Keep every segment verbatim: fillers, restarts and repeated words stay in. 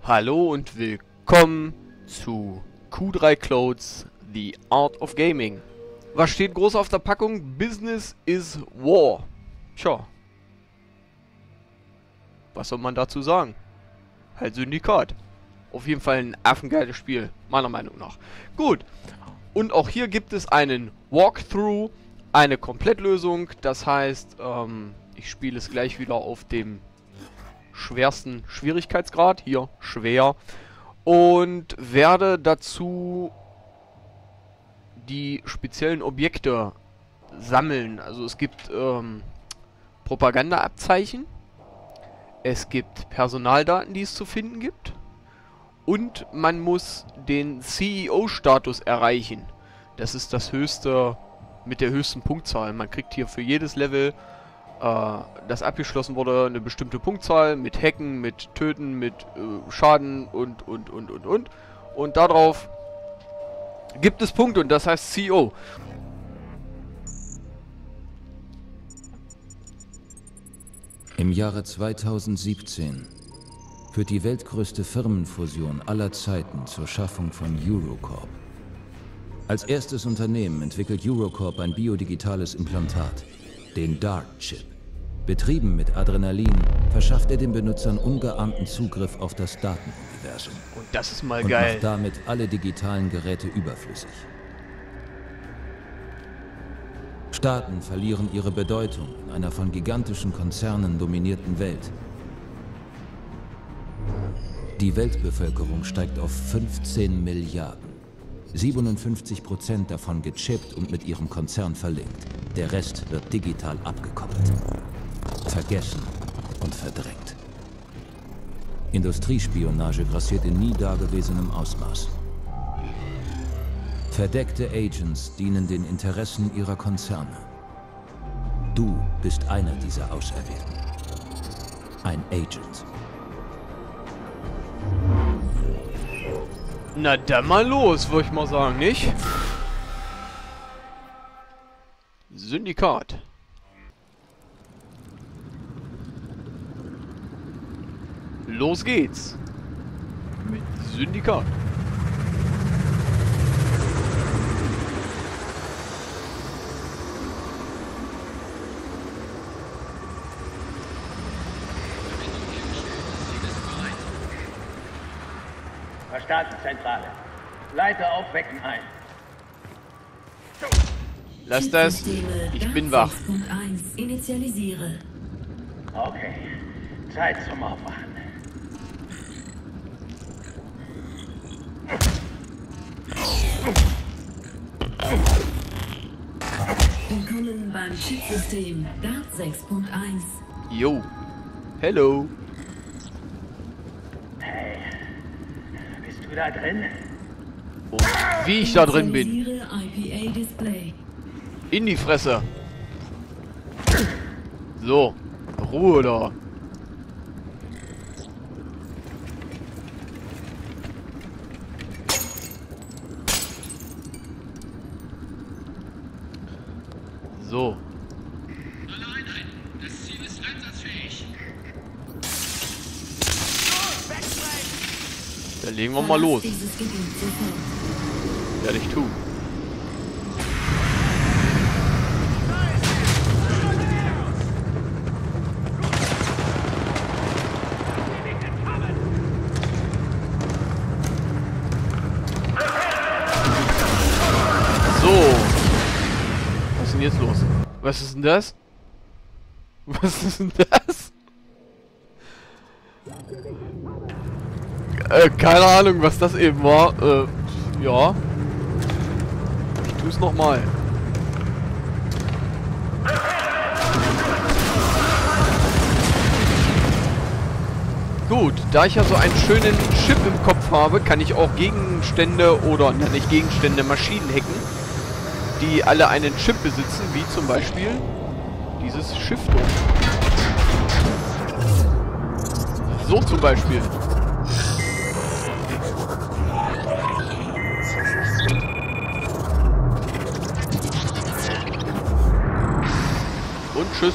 Hallo und willkommen zu Q drei Clothes, The Art of Gaming. Was steht groß auf der Packung? Business is War. Tja. Was soll man dazu sagen? Halt Syndikat. Auf jeden Fall ein affengeiles Spiel, meiner Meinung nach. Gut. Und auch hier gibt es einen Walkthrough, eine Komplettlösung. Das heißt, ähm, ich spiele es gleich wieder auf dem schwersten Schwierigkeitsgrad. Hier, schwer. Und werde dazu die speziellen Objekte sammeln. Also es gibt ähm, Propagandaabzeichen. Es gibt Personaldaten, die es zu finden gibt. Und man muss den C E O-Status erreichen. Das ist das höchste, mit der höchsten Punktzahl. Man kriegt hier für jedes Level, äh, das abgeschlossen wurde, eine bestimmte Punktzahl mit Hacken, mit Töten, mit äh, Schaden und, und, und, und, und. Und darauf gibt es Punkte und das heißt C E O. Im Jahre zweitausendsiebzehn führt die weltgrößte Firmenfusion aller Zeiten zur Schaffung von Eurocorp. Als erstes Unternehmen entwickelt Eurocorp ein biodigitales Implantat, den Dark-Chip. Betrieben mit Adrenalin verschafft er den Benutzern ungeahnten Zugriff auf das Datenuniversum. Und das ist mal und geil. macht damit alle digitalen Geräte überflüssig. Staaten verlieren ihre Bedeutung in einer von gigantischen Konzernen dominierten Welt. Die Weltbevölkerung steigt auf fünfzehn Milliarden. siebenundfünfzig Prozent davon gechippt und mit ihrem Konzern verlinkt. Der Rest wird digital abgekoppelt, vergessen und verdrängt. Industriespionage grassiert in nie dagewesenem Ausmaß. Verdeckte Agents dienen den Interessen ihrer Konzerne. Du bist einer dieser Auserwählten. Ein Agent. Na dann mal los, würde ich mal sagen, nicht? Syndikat. Los geht's. Mit Syndikat. Verstanden, Zentrale. Leiter aufwecken ein. Lass das. Ich bin wach. Punkt eins. Initialisiere. Okay. Zeit zum Aufwachen. Willkommen beim Chipsystem Dart sechs Punkt eins. Jo. Hello. Hey. Bist du da drin? Und wie ich da drin bin. Initialisiere I P A-Display. In die Fresse. So. Ruhe da. So. Alle Einheiten, das Ziel ist einsatzfähig. Dann legen wir mal los. Dieses Gebiet sofort. Werde ich tun. So. Was ist denn jetzt los? Was ist denn das? Was ist denn das? Äh, keine Ahnung, was das eben war. Äh, ja. Ich tue es nochmal. Gut, da ich ja so einen schönen Chip im Kopf habe, kann ich auch Gegenstände oder, na nicht Gegenstände, Maschinen hacken, die alle einen Chip besitzen, wie zum Beispiel dieses Schiff dort. So zum Beispiel. Und tschüss.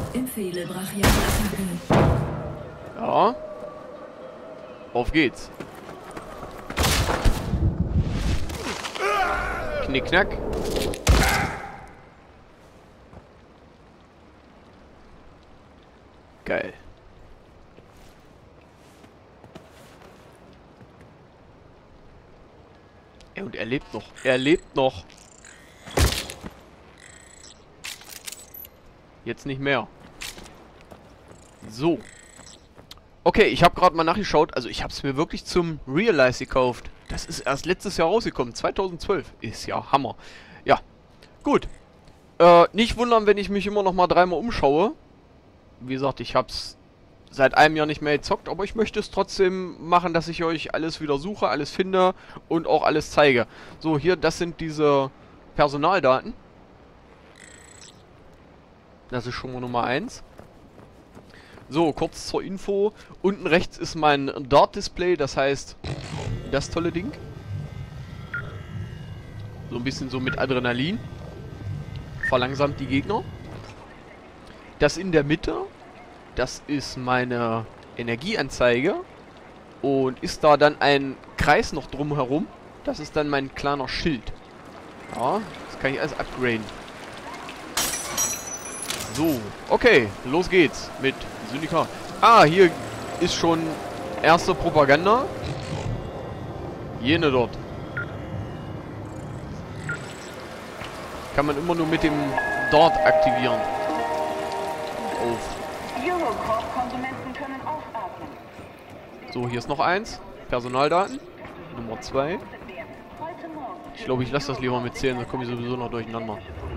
Empfehle Brachialattacke. Ja. Auf geht's. Knickknack. Geil. Ja, und er lebt noch. Er lebt noch. Jetzt nicht mehr. So. Okay, ich habe gerade mal nachgeschaut. Also ich habe es mir wirklich zum Realize gekauft. Das ist erst letztes Jahr rausgekommen. zweitausendzwölf. Ist ja Hammer. Ja. Gut. Äh, nicht wundern, wenn ich mich immer noch mal dreimal umschaue. Wie gesagt, ich habe es seit einem Jahr nicht mehr gezockt. Aber ich möchte es trotzdem machen, dass ich euch alles wieder suche, alles finde und auch alles zeige. So, hier, das sind diese Personaldaten. Das ist schon mal Nummer eins. So, kurz zur Info. Unten rechts ist mein Dart-Display, das heißt, das tolle Ding. So ein bisschen so mit Adrenalin. Verlangsamt die Gegner. Das in der Mitte, das ist meine Energieanzeige. Und ist da dann ein Kreis noch drumherum, das ist dann mein kleiner Schild. Ja, das kann ich alles upgraden. So, okay, los geht's mit Syndikat. Ah, hier ist schon erste Propaganda. Jene dort. Kann man immer nur mit dem Dart aktivieren. Auf. Eurocorp-Konsumenten können aufatmen. So, hier ist noch eins. Personaldaten. Nummer zwei. Ich glaube, ich lasse das lieber mit zählen, da komme ich sowieso noch durcheinander.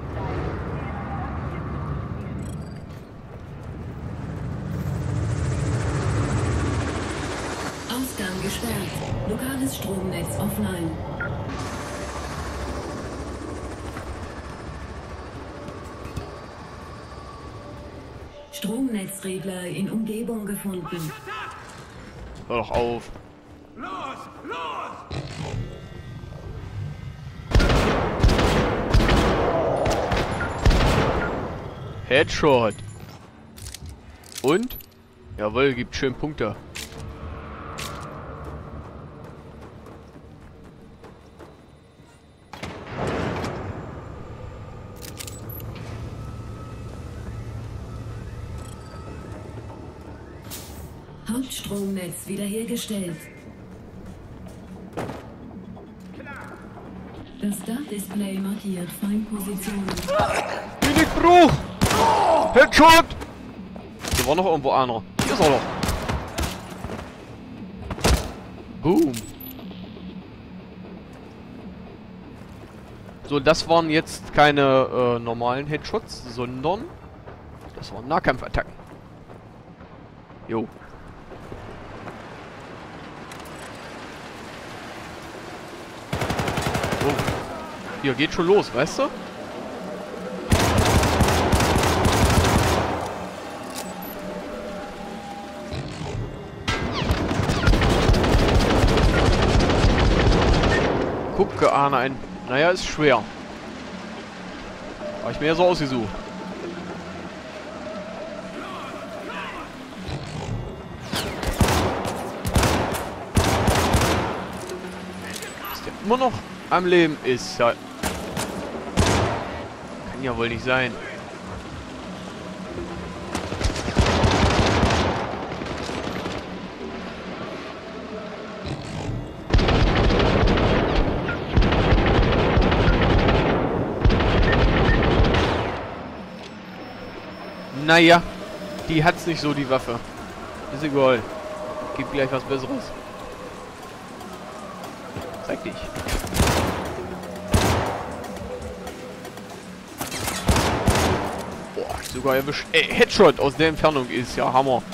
Ausgang gesperrt. Lokales Stromnetz offline. Stromnetzregler in Umgebung gefunden. Hör doch auf. Los! Los! Headshot. Und? Jawohl, gibt schön Punkte. Hauptstromnetz wiederhergestellt. Das Dart-Display markiert Feindpositionen. Minigbruch! Headshot! Hier war noch irgendwo einer. Hier ist er doch. Boom. So, das waren jetzt keine äh, normalen Headshots, sondern das waren Nahkampfattacken. Jo. So. Hier, geht schon los, weißt du? Gucke, Ahne ein. Naja, ist schwer. Habe ich mir ja so ausgesucht. Ist der immer noch am Leben? Ist ja... Kann ja wohl nicht sein. Naja, die hat's nicht so, die Waffe. Ist egal. Gibt gleich was Besseres. Zeig dich. Boah, sogar erwischt. Ey, Headshot aus der Entfernung ist ja Hammer.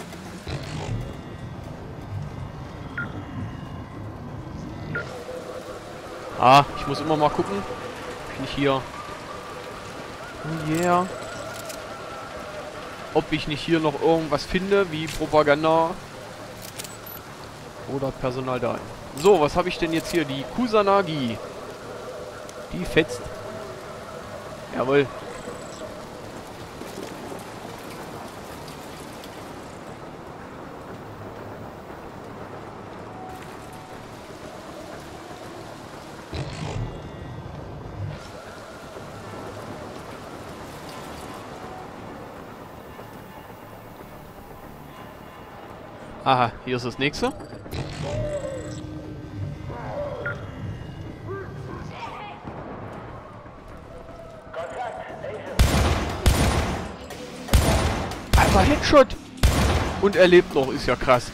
Ah, ich muss immer mal gucken, ob ich nicht hier... Oh yeah. Ob ich nicht hier noch irgendwas finde, wie Propaganda oder Personaldaten. So, was habe ich denn jetzt hier? Die Kusanagi. Die fetzt. Jawohl. Aha, hier ist das nächste. Alter, Headshot! Und er lebt noch, ist ja krass.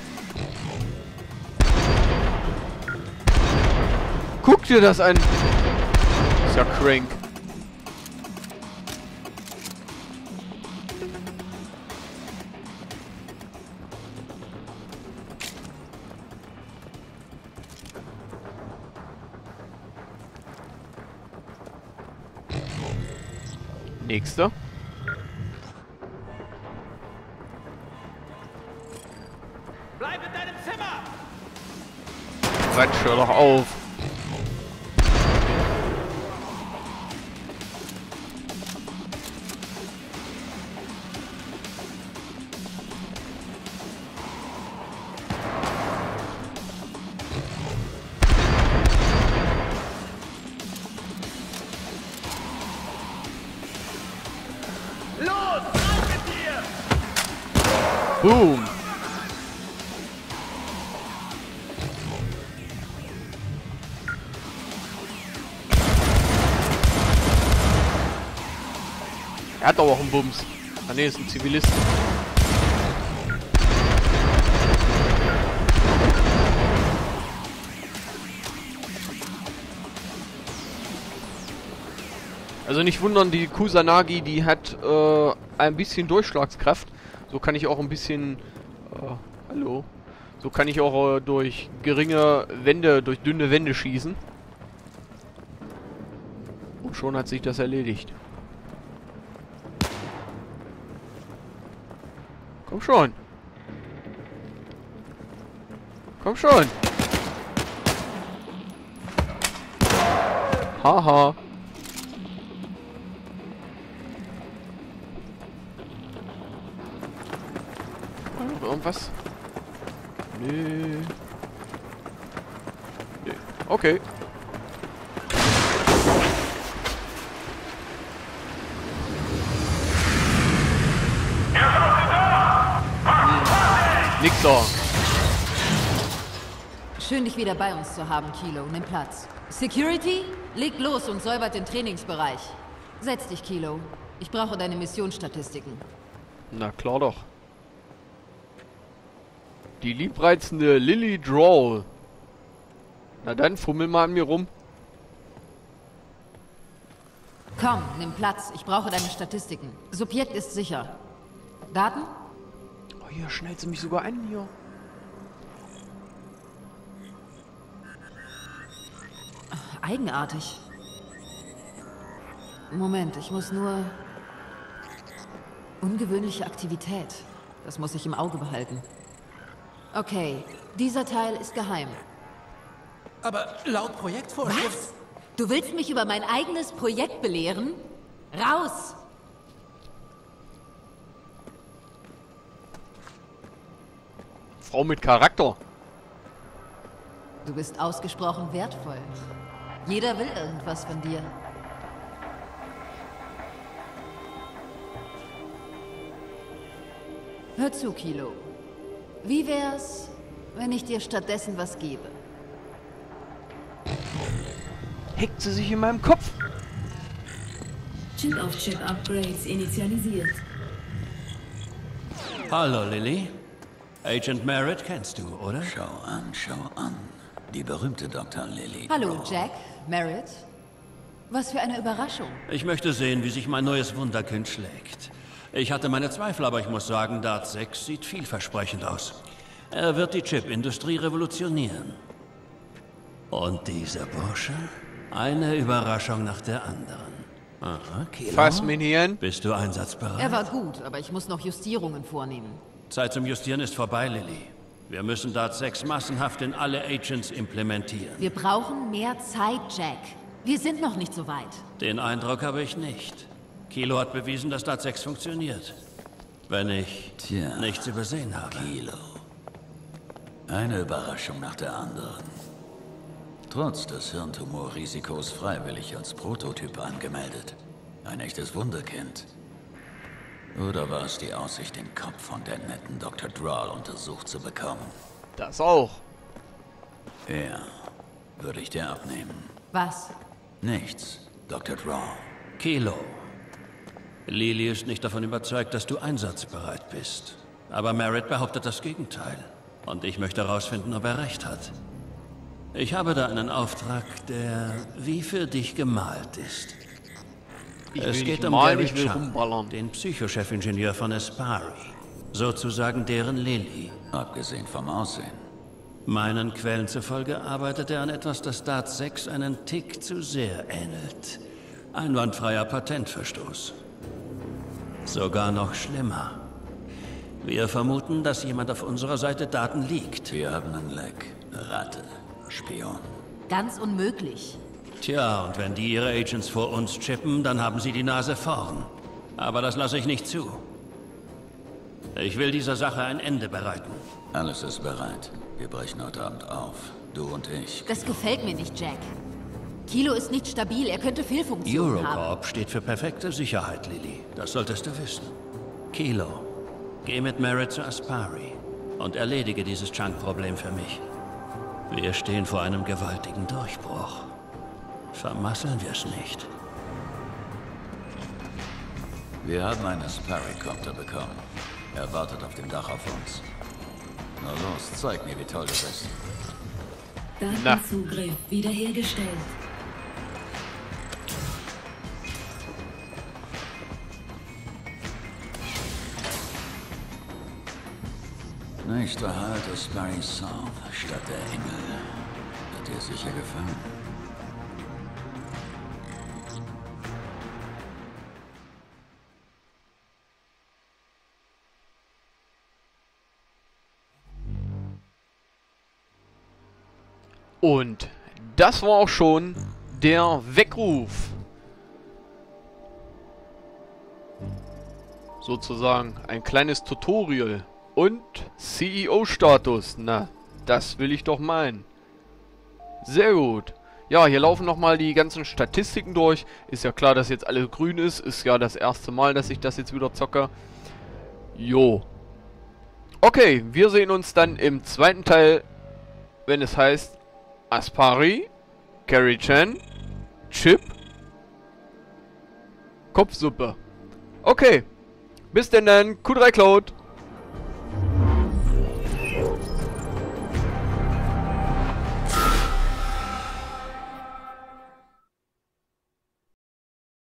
Guck dir das an! Ist ja crank. Nächster. Bleib in deinem Zimmer! Quatsch, hör doch auf. Los, rein mit dir! Boom. Er hat aber auch einen Bums. Ah ne, ist ein Zivilist. Also nicht wundern, die Kusanagi, die hat äh, ein bisschen Durchschlagskraft. So kann ich auch ein bisschen... Äh, hallo? So kann ich auch äh, durch geringe Wände, durch dünne Wände schießen. Und schon hat sich das erledigt. Komm schon. Komm schon. Haha. Noch irgendwas? Nö. Nö. Okay. Nix da. Schön, dich wieder bei uns zu haben, Kilo. Nimm Platz. Security, legt los und säubert den Trainingsbereich. Setz dich, Kilo. Ich brauche deine Missionsstatistiken. Na klar doch. Die liebreizende Lily Drawl. Na dann, fummel mal an mir rum. Komm, nimm Platz. Ich brauche deine Statistiken. Subjekt ist sicher. Daten? Oh, hier schnellt sie mich sogar an, hier. Eigenartig. Moment, ich muss nur... Ungewöhnliche Aktivität. Das muss ich im Auge behalten. Okay, dieser Teil ist geheim. Aber laut Projektvorschrift... Was? Du willst mich über mein eigenes Projekt belehren? Raus! Frau mit Charakter. Du bist ausgesprochen wertvoll. Jeder will irgendwas von dir. Hör zu, Kilo. Wie wär's, wenn ich dir stattdessen was gebe? Hackt sie sich in meinem Kopf. Chip-auf-Chip-Upgrades initialisiert. Hallo, Lily. Agent Merritt kennst du, oder? Schau an, schau an. Die berühmte Doktor Lily. Hallo, Jack. Merritt. Was für eine Überraschung. Ich möchte sehen, wie sich mein neues Wunderkind schlägt. Ich hatte meine Zweifel, aber ich muss sagen, Dart sechs sieht vielversprechend aus. Er wird die Chipindustrie revolutionieren. Und dieser Bursche? Eine Überraschung nach der anderen. Aha, Kilo. Fass mich nicht an. Bist du einsatzbereit? Er war gut, aber ich muss noch Justierungen vornehmen. Zeit zum Justieren ist vorbei, Lily. Wir müssen Dart sechs massenhaft in alle Agents implementieren. Wir brauchen mehr Zeit, Jack. Wir sind noch nicht so weit. Den Eindruck habe ich nicht. Kilo hat bewiesen, dass Dart sechs funktioniert. Wenn ich Tja, nichts übersehen habe. Kilo. Eine Überraschung nach der anderen. Trotz des Hirntumorrisikos freiwillig als Prototyp angemeldet. Ein echtes Wunderkind. Oder war es die Aussicht, den Kopf von der netten Doktor Drawl untersucht zu bekommen? Das auch. Ja, würde ich dir abnehmen. Was? Nichts, Doktor Drawl. Kilo. Lily ist nicht davon überzeugt, dass du einsatzbereit bist. Aber Merritt behauptet das Gegenteil. Und ich möchte herausfinden, ob er recht hat. Ich habe da einen Auftrag, der wie für dich gemalt ist. Ich es will geht nicht um malen, Gary ich will Chung, rumballern. den Psychochefingenieur von Aspari. Sozusagen deren Lily. Abgesehen vom Aussehen. Meinen Quellen zufolge arbeitet er an etwas, das Dart sechs einen Tick zu sehr ähnelt. Einwandfreier Patentverstoß. Sogar noch schlimmer. Wir vermuten, dass jemand auf unserer Seite Daten liegt. Wir haben einen Leck. Ratte. Spion. Ganz unmöglich. Tja, und wenn die ihre Agents vor uns chippen, dann haben sie die Nase vorn. Aber das lasse ich nicht zu. Ich will dieser Sache ein Ende bereiten. Alles ist bereit. Wir brechen heute Abend auf. Du und ich. Das gefällt mir nicht, Jack. Kilo ist nicht stabil, er könnte Fehlfunktionen haben. Eurocorp steht für perfekte Sicherheit, Lily. Das solltest du wissen. Kilo, geh mit Merritt zu Aspari und erledige dieses Chunk-Problem für mich. Wir stehen vor einem gewaltigen Durchbruch. Vermasseln wir es nicht. Wir haben einen Aspari-Copter bekommen. Er wartet auf dem Dach auf uns. Na los, zeig mir, wie toll du bist. Datenzugriff wiederhergestellt. Nächster Halt Aspari South, Stadt der Engel. Wird dir sicher gefallen. Und das war auch schon der Weckruf. Sozusagen ein kleines Tutorial. Und C E O-Status. Na, das will ich doch meinen. Sehr gut. Ja, hier laufen nochmal die ganzen Statistiken durch. Ist ja klar, dass jetzt alles grün ist. Ist ja das erste Mal, dass ich das jetzt wieder zocke. Jo. Okay, wir sehen uns dann im zweiten Teil, wenn es heißt Aspari, Carrie Chan, Chip, Kopfsuppe. Okay, bis denn dann, Q drei Cloud.